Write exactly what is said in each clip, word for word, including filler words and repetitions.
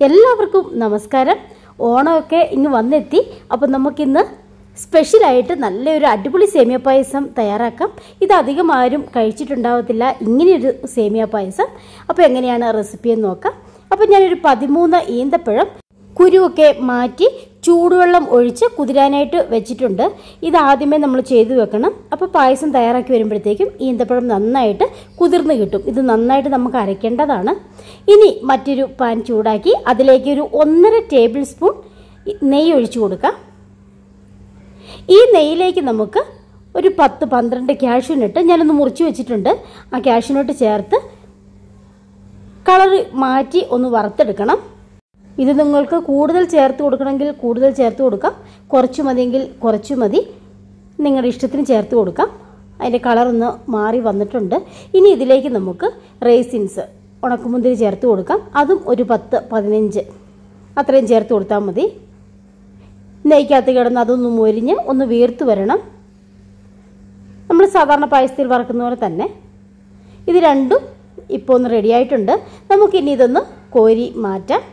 എല്ലാവർക്കും നമസ്കാരം. ഓണമൊക്കെ ഇങ്ങ് വന്നെത്തി. അപ്പോൾ നമുക്കിന്ന് സ്പെഷ്യലായിട്ട് നല്ലൊരു അടിപൊളി സേമിയ പായസം തയ്യാറാക്കാം. ഇത് അധികം ആരും കഴിച്ചിട്ടുണ്ടാവത്തില്ല ഇങ്ങനെയൊരു സേമിയ പായസം. അപ്പോൾ എങ്ങനെയാണ് റെസിപ്പി എന്ന് നോക്കാം. അപ്പോൾ ഞാനൊരു പതിമൂന്ന് ഈന്തപ്പഴം കുരുവൊക്കെ മാറ്റി ചൂടുവെള്ളം ഒഴിച്ച് കുതിരാനായിട്ട് വെച്ചിട്ടുണ്ട്. ഇത് ആദ്യമേ നമ്മൾ ചെയ്തു വെക്കണം. അപ്പോൾ പായസം തയ്യാറാക്കി വരുമ്പോഴത്തേക്കും ഈന്തപ്പഴം നന്നായിട്ട് കുതിർന്ന് കിട്ടും. ഇത് നന്നായിട്ട് നമുക്ക് അരയ്ക്കേണ്ടതാണ്. ഇനി മറ്റൊരു പാൻ ചൂടാക്കി അതിലേക്ക് ഒരു ഒന്നര ടേബിൾ സ്പൂൺ നെയ്യ് ഒഴിച്ചു കൊടുക്കാം. ഈ നെയ്യിലേക്ക് നമുക്ക് ഒരു പത്ത് പന്ത്രണ്ട് കാഷ്യൂനട്ട് ഞാനൊന്ന് മുറിച്ച് വെച്ചിട്ടുണ്ട്. ആ കാഷ്യൂനട്ട് ചേർത്ത് കളർ മാറ്റി ഒന്ന് വറുത്തെടുക്കണം. ഇത് നിങ്ങൾക്ക് കൂടുതൽ ചേർത്ത് കൊടുക്കണമെങ്കിൽ കൂടുതൽ ചേർത്ത് കൊടുക്കാം, കുറച്ച് മതിയെങ്കിൽ കുറച്ച് മതി, നിങ്ങളുടെ ഇഷ്ടത്തിന് ചേർത്ത് കൊടുക്കാം. അതിൻ്റെ കളറൊന്ന് മാറി വന്നിട്ടുണ്ട്. ഇനി ഇതിലേക്ക് നമുക്ക് റേസിൻസ് ഉണക്കമുന്തിരി ചേർത്ത് കൊടുക്കാം. അതും ഒരു പത്ത് പതിനഞ്ച് അത്രയും ചേർത്ത് കൊടുത്താൽ മതി. നെയ്ക്കകത്ത് കിടന്ന് അതൊന്ന് മൊരിഞ്ഞ് ഒന്ന് വീർത്ത് വരണം. നമ്മൾ സാധാരണ പായസത്തിൽ വറക്കുന്ന പോലെ തന്നെ. ഇത് രണ്ടും ഇപ്പോൾ ഒന്ന് റെഡി ആയിട്ടുണ്ട്. നമുക്കിനി ഇതൊന്ന് കോരി മാറ്റാം.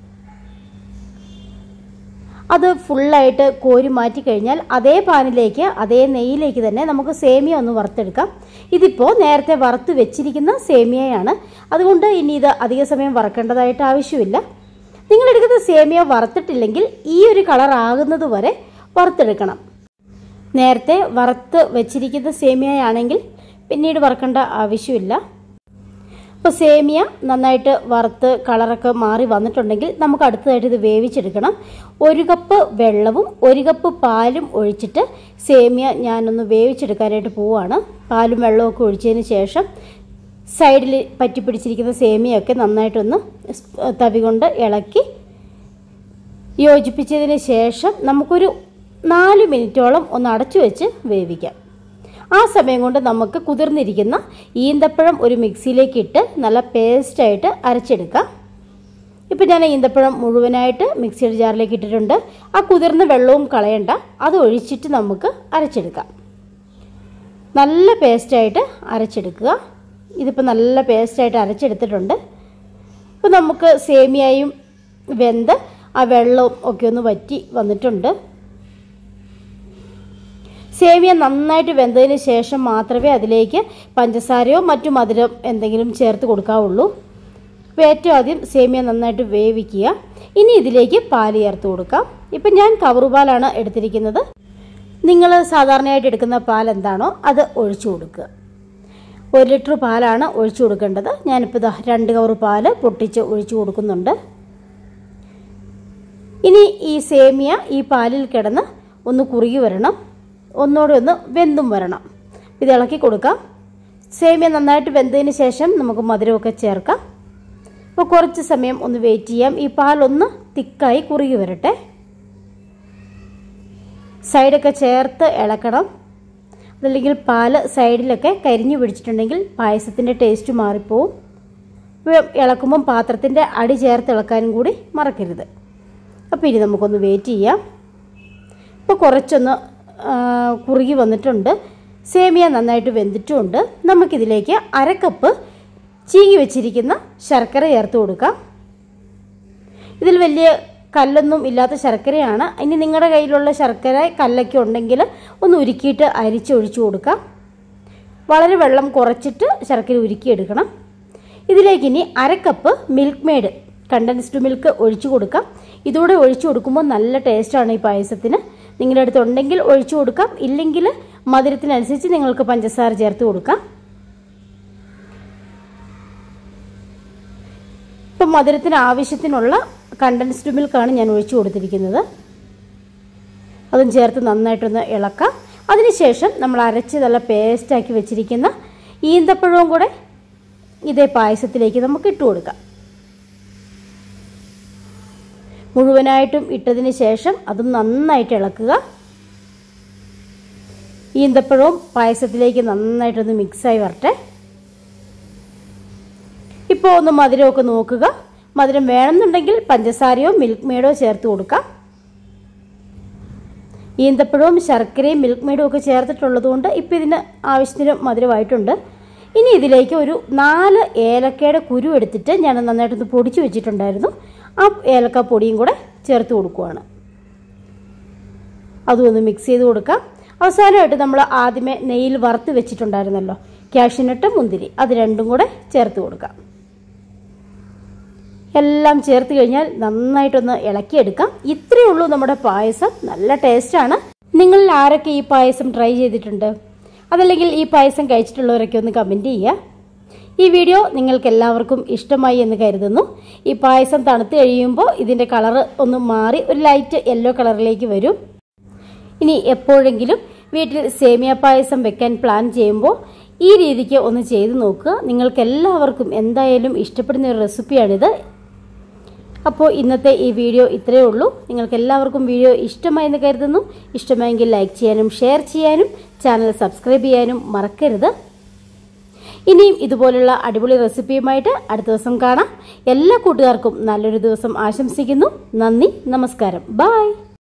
അത് ഫുള്ളായിട്ട് കോരി മാറ്റി കഴിഞ്ഞാൽ അതേ പാനിലേക്ക് അതേ നെയ്യിലേക്ക് തന്നെ നമുക്ക് സേമിയ ഒന്ന് വറുത്തെടുക്കാം. ഇതിപ്പോൾ നേരത്തെ വറുത്ത് വെച്ചിരിക്കുന്ന സേമിയയാണ്. അതുകൊണ്ട് ഇനി ഇത് അധിക സമയം വറക്കേണ്ടതായിട്ട് ആവശ്യമില്ല. നിങ്ങളെടുക്കുന്ന സേമിയ വറുത്തിട്ടില്ലെങ്കിൽ ഈ ഒരു കളർ ആകുന്നത് വരെ വറുത്തെടുക്കണം. നേരത്തെ വറുത്ത് വെച്ചിരിക്കുന്ന സേമിയയാണെങ്കിൽ പിന്നീട് വറക്കേണ്ട ആവശ്യമില്ല. അപ്പോൾ സേമിയ നന്നായിട്ട് വറുത്ത് കളറൊക്കെ മാറി വന്നിട്ടുണ്ടെങ്കിൽ നമുക്ക് അടുത്തതായിട്ട് ഇത് വേവിച്ചെടുക്കണം. ഒരു കപ്പ് വെള്ളവും ഒരു കപ്പ് പാലും ഒഴിച്ചിട്ട് സേമിയ ഞാനൊന്ന് വേവിച്ചെടുക്കാനായിട്ട് പോവുകയാണ്. പാലും വെള്ളമൊക്കെ ഒഴിച്ചതിന് ശേഷം സൈഡിൽ പറ്റിപ്പിടിച്ചിരിക്കുന്ന സേമിയൊക്കെ നന്നായിട്ടൊന്ന് തവി കൊണ്ട് ഇളക്കി യോജിപ്പിച്ചതിന് ശേഷം നമുക്കൊരു നാല് മിനിറ്റോളം ഒന്ന് അടച്ചു വെച്ച് വേവിക്കാം. ആ സമയം കൊണ്ട് നമുക്ക് കുതിർന്നിരിക്കുന്ന ഈന്തപ്പഴം ഒരു മിക്സിയിലേക്ക് ഇട്ട് നല്ല പേസ്റ്റായിട്ട് അരച്ചെടുക്കാം. ഇപ്പം ഞാൻ ഈന്തപ്പഴം മുഴുവനായിട്ട് മിക്സിയുടെ ജാറിലേക്ക് ഇട്ടിട്ടുണ്ട്. ആ കുതിർന്ന വെള്ളവും കളയണ്ട, അത് ഒഴിച്ചിട്ട് നമുക്ക് അരച്ചെടുക്കാം. നല്ല പേസ്റ്റായിട്ട് അരച്ചെടുക്കുക. ഇതിപ്പോൾ നല്ല പേസ്റ്റായിട്ട് അരച്ചെടുത്തിട്ടുണ്ട്. അപ്പോൾ നമുക്ക് സേമിയയും വെന്ത് ആ വെള്ളവും ഒക്കെ ഒന്ന് വറ്റി വന്നിട്ടുണ്ട്. സേമിയ നന്നായിട്ട് വെന്തതിന് ശേഷം മാത്രമേ അതിലേക്ക് പഞ്ചസാരയോ മറ്റു മധുരം എന്തെങ്കിലും ചേർത്ത് കൊടുക്കാവുള്ളൂ. അപ്പോൾ ഏറ്റവും ആദ്യം സേമിയ നന്നായിട്ട് വേവിക്കുക. ഇനി ഇതിലേക്ക് പാൽ ചേർത്ത് കൊടുക്കാം. ഇപ്പം ഞാൻ കവറ് പാലാണ് എടുത്തിരിക്കുന്നത്. നിങ്ങൾ സാധാരണയായിട്ട് എടുക്കുന്ന പാൽ എന്താണോ അത് ഒഴിച്ചു കൊടുക്കുക. ഒരു ലിറ്റർ പാലാണ് ഒഴിച്ചു കൊടുക്കേണ്ടത്. ഞാനിപ്പോൾ ഇതാ രണ്ട് കവറ് പാൽ പൊട്ടിച്ച് ഒഴിച്ചു കൊടുക്കുന്നുണ്ട്. ഇനി ഈ സേമിയ ഈ പാലിൽ കിടന്ന് ഒന്ന് കുറുകി വരണം, ഒന്നുകൂടി ഒന്ന് വെന്തും വരണം. ഇത് ഇളക്കി കൊടുക്കാം. സേമിയ നന്നായിട്ട് വെന്തതിന് ശേഷം നമുക്ക് മധുരമൊക്കെ ചേർക്കാം. അപ്പോൾ കുറച്ച് സമയം ഒന്ന് വെയിറ്റ് ചെയ്യാം. ഈ പാലൊന്ന് തിക്കായി കുറുകി വരട്ടെ. സൈഡൊക്കെ ചേർത്ത് ഇളക്കണം. അതല്ലെങ്കിൽ പാല് സൈഡിലൊക്കെ കരിഞ്ഞു പിടിച്ചിട്ടുണ്ടെങ്കിൽ പായസത്തിൻ്റെ ടേസ്റ്റ് മാറിപ്പോവും. ഇളക്കുമ്പം പാത്രത്തിൻ്റെ അടി ചേർത്ത് ഇളക്കാനും കൂടി മറക്കരുത്. അപ്പോൾ ഇനി നമുക്കൊന്ന് വെയിറ്റ് ചെയ്യാം. ഇപ്പോൾ കുറച്ചൊന്ന് കുറുകി വന്നിട്ടുണ്ട്. സേമിയ നന്നായിട്ട് വെന്തിട്ടുമുണ്ട്. നമുക്കിതിലേക്ക് അരക്കപ്പ് ചീകി വെച്ചിരിക്കുന്ന ശർക്കര ചേർത്ത് കൊടുക്കാം. ഇതിൽ വലിയ കല്ലൊന്നും ഇല്ലാത്ത ശർക്കരയാണ്. ഇനി നിങ്ങളുടെ കയ്യിലുള്ള ശർക്കര കല്ലൊക്കെ ഉണ്ടെങ്കിൽ ഒന്ന് ഉരുക്കിയിട്ട് അരിച്ചൊഴിച്ചു കൊടുക്കാം. വളരെ വെള്ളം കുറച്ചിട്ട് ശർക്കര ഉരുക്കിയെടുക്കണം. ഇതിലേക്ക് ഇനി അരക്കപ്പ് മിൽക്ക് മെയ്ഡ് കണ്ടൻസ്ഡ് മിൽക്ക് ഒഴിച്ചു കൊടുക്കാം. ഇതോടെ ഒഴിച്ചു കൊടുക്കുമ്പോൾ നല്ല ടേസ്റ്റാണ് ഈ പായസത്തിന്. നിങ്ങളുടെ അടുത്തുണ്ടെങ്കിൽ ഒഴിച്ചു കൊടുക്കാം, ഇല്ലെങ്കിൽ മധുരത്തിനനുസരിച്ച് നിങ്ങൾക്ക് പഞ്ചസാര ചേർത്ത് കൊടുക്കാം. ഇപ്പം മധുരത്തിന് ആവശ്യത്തിനുള്ള കണ്ടൻസ്ഡ് മിൽക്കാണ് ഞാൻ ഒഴിച്ചു കൊടുത്തിരിക്കുന്നത്. അതും ചേർത്ത് നന്നായിട്ടൊന്ന് ഇളക്കാം. അതിനുശേഷം നമ്മൾ അരച്ച് നല്ല പേസ്റ്റാക്കി വെച്ചിരിക്കുന്ന ഈന്തപ്പഴവും കൂടെ ഇതേ പായസത്തിലേക്ക് നമുക്ക് ഇട്ട് കൊടുക്കാം. മുഴുവനായിട്ടും ഇട്ടതിന് ശേഷം അതും നന്നായിട്ട് ഇളക്കുക. ഈന്തപ്പഴവും പായസത്തിലേക്ക് നന്നായിട്ടൊന്ന് മിക്സായി വരട്ടെ. ഇപ്പോൾ ഒന്ന് മധുരമൊക്കെ നോക്കുക. മധുരം വേണമെന്നുണ്ടെങ്കിൽ പഞ്ചസാരയോ മിൽക്ക് മെയ്ഡോ ചേർത്ത് കൊടുക്കാം. ഈന്തപ്പഴവും ശർക്കരയും മിൽക്ക് മെയ്ഡും ഒക്കെ ചേർത്തിട്ടുള്ളത് കൊണ്ട് ഇപ്പോൾ ഇതിന് ആവശ്യത്തിന് മധുരമായിട്ടുണ്ട്. ഇനി ഇതിലേക്ക് ഒരു നാല് ഏലക്കയുടെ കുരു എടുത്തിട്ട് ഞാൻ നന്നായിട്ടൊന്ന് പൊടിച്ചു വെച്ചിട്ടുണ്ടായിരുന്നു. ആ ഏലക്കാപ്പൊടിയും കൂടെ ചേർത്ത് കൊടുക്കുകയാണ്. അതും ഒന്ന് മിക്സ് ചെയ്ത് കൊടുക്കാം. അവസാനമായിട്ട് നമ്മൾ ആദ്യമേ നെയ്യിൽ വറുത്ത് വെച്ചിട്ടുണ്ടായിരുന്നല്ലോ കാഷ്യൂനട്ട്, മുന്തിരി, അത് രണ്ടും കൂടെ ചേർത്ത് കൊടുക്കാം. എല്ലാം ചേർത്ത് കഴിഞ്ഞാൽ നന്നായിട്ടൊന്ന് ഇളക്കിയെടുക്കാം. ഇത്രയേ ഉള്ളൂ നമ്മുടെ പായസം. നല്ല ടേസ്റ്റാണ്. നിങ്ങളിൽ ആരൊക്കെ ഈ പായസം ട്രൈ ചെയ്തിട്ടുണ്ട്? അതല്ലെങ്കിൽ ഈ പായസം കഴിച്ചിട്ടുള്ളവരൊക്കെ ഒന്ന് കമൻറ്റ് ചെയ്യുക. ഈ വീഡിയോ നിങ്ങൾക്ക് എല്ലാവർക്കും ഇഷ്ടമായി എന്ന് കരുതുന്നു. ഈ പായസം തണുത്ത് കഴിയുമ്പോൾ ഇതിൻ്റെ കളറ് ഒന്ന് മാറി ഒരു ലൈറ്റ് യെല്ലോ കളറിലേക്ക് വരും. ഇനി എപ്പോഴെങ്കിലും വീട്ടിൽ സേമിയ പായസം വെക്കാൻ പ്ലാൻ ചെയ്യുമ്പോൾ ഈ രീതിക്ക് ഒന്ന് ചെയ്ത് നോക്കുക. നിങ്ങൾക്കെല്ലാവർക്കും എന്തായാലും ഇഷ്ടപ്പെടുന്ന ഒരു റെസിപ്പിയാണിത്. അപ്പോൾ ഇന്നത്തെ ഈ വീഡിയോ ഇത്രയേ ഉള്ളൂ. നിങ്ങൾക്ക് എല്ലാവർക്കും വീഡിയോ ഇഷ്ടമായെന്ന് കരുതുന്നു. ഇഷ്ടമായെങ്കിൽ ലൈക്ക് ചെയ്യാനും ഷെയർ ചെയ്യാനും ചാനൽ സബ്സ്ക്രൈബ് ചെയ്യാനും മറക്കരുത്. ഇനിയും ഇതുപോലുള്ള അടിപൊളി റെസിപ്പിയുമായിട്ട് അടുത്ത ദിവസം കാണാം. എല്ലാ കൂട്ടുകാർക്കും നല്ലൊരു ദിവസം ആശംസിക്കുന്നു. നന്ദി, നമസ്കാരം, ബൈ.